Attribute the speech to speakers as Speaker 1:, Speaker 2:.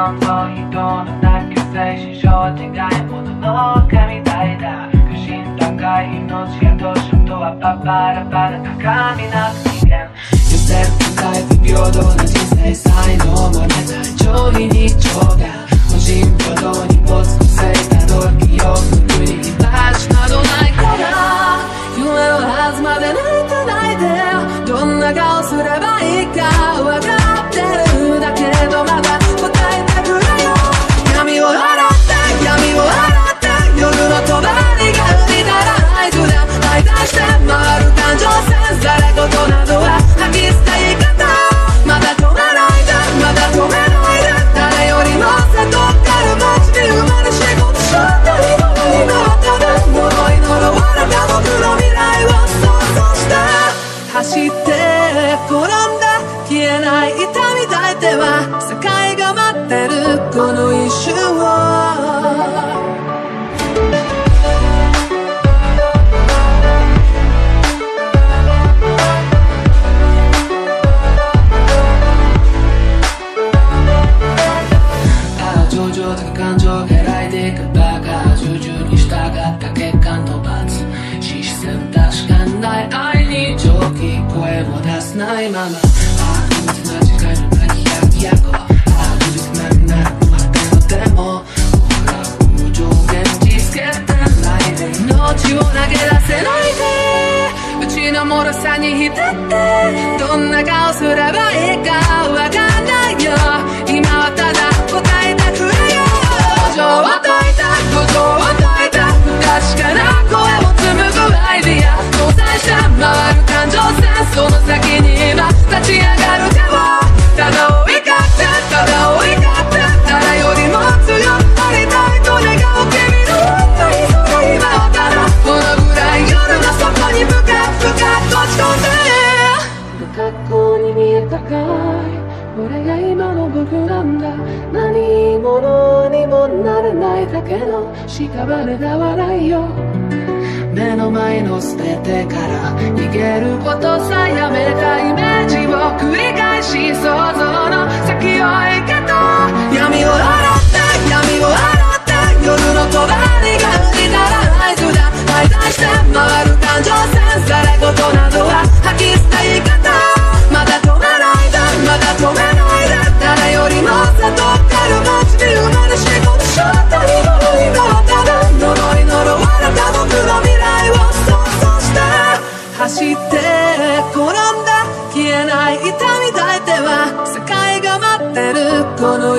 Speaker 1: 感と人のなき精神症違いものの神体だ不信高い命やどうしようとはパラパラ高みなく人間寄せる高い不平等な人生才能もね上位に長が無人歩道に没のせいたどりよく国に居場所などないから夢のはずまで泣いてないでどんな顔すればいいか分かってるだけどまだ答えてくれよ闇を洗って闇を洗って夜の帳が浮いたら合図で大体して回る感情線され事などは吐き捨て言い方まだ止めないでまだ止めないで誰よりも背とから街に生まれ仕事しようと今はただ呪い呪われた僕の未来を想像して走って転んだ消えない痛み抱いては世界が待ってるこの一瞬を感情がらいでいくバカ従々に従った欠陥と罰視線確かにない愛に上気声も出せないまま確実な違いの泣き100個確実なくなるまでのでも僕ら空上現実つけてないで命を投げ出せないでうちの脆さに浸ってどんな顔すればいいかわかんないよ今はただ答えてくれよ五条を解いた五条を解いた確かな声を紡ぐアイディア搭載して回る感情線その先に今立ち上がる手をただ追いかってただ追いかって誰よりも強くありたいと願う君の愛それ今はただこのぐらい夜の底に深く深く閉じ込んで学校に見えたかいこれが今の僕なんだ何者にもなれないだけの屍だ笑いよ目の前の捨ててから逃げることさやめたイメージを繰り返し想像の先を行けと闇を洗って闇を洗って夜の帳が浮いたら合図だ大体して回る感情線され事などは吐き捨て言い方まだ止めないでまだ止めないで誰よりも背とから街に生まれ仕事しようと今はただ呪い呪われた僕の未来を想像して走って転んだ消えない痛み抱いては世界が待ってるこの